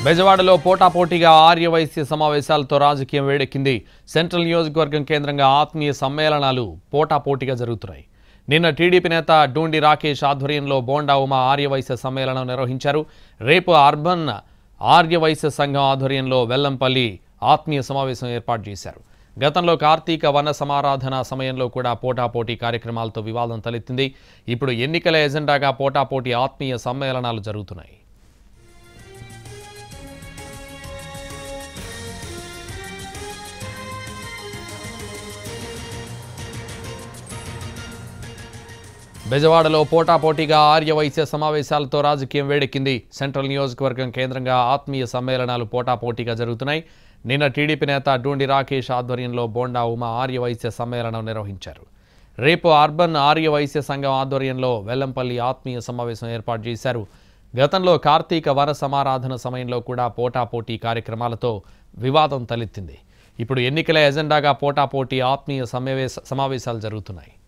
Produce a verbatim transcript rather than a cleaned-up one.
బెజవాడలో పోటాపోటీగా ఆర్యవైశ్య సమావేశాలతో రాజకీయం వేడెక్కింది. సెంట్రల్ నియోజకవర్గం కేంద్రంగా ఆత్మీయ సమ్మేళనాలు పోటాపోటీగా జరుగుతున్నాయి. నిన్న టీడీపీ నేత డూండి రాకేష్ ఆధ్వర్యంలో బోండా ఉమా ఆర్యవైశ్య సమ్మేళనం నిర్వహించారు. రేపు అర్బన్ ఆర్యవైశ్య సంఘం ఆధ్వర్యంలో వెల్లంపల్లి ఆత్మీయ సమావేశం ఏర్పాటు చేశారు. గతంలో కార్తీక వన సమారాధన సమయంలో కూడా పోటాపోటీ కార్యక్రమాలతో వివాదం తలెత్తింది. ఇప్పుడు ఎన్నికల ఎజెండాగా పోటాపోటీ ఆత్మీయ సమ్మేళనాలు జరుగుతున్నాయి. బెజవాడలో పోటాపోటీగా ఆర్యవైశ్య సమావేశాలతో రాజకీయం వేడెక్కింది. సెంట్రల్ నియోజకవర్గం కేంద్రంగా ఆత్మీయ సమ్మేళనాలు పోటాపోటీగా జరుగుతున్నాయి. నిన్న టీడీపీ నేత డూండి రాకేష్ ఆధ్వర్యంలో బోండా ఉమా ఆర్యవైశ్య సమ్మేళనం నిర్వహించారు. రేపు అర్బన్ ఆర్యవైశ్య సంఘం ఆధ్వర్యంలో వెల్లంపల్లి ఆత్మీయ సమావేశం ఏర్పాటు చేశారు. గతంలో కార్తీక వన సమారాధన సమయంలో కూడా పోటాపోటీ కార్యక్రమాలతో వివాదం తలెత్తింది. ఇప్పుడు ఎన్నికల ఎజెండాగా పోటాపోటీ ఆత్మీయ సమావేశ సమావేశాలు జరుగుతున్నాయి.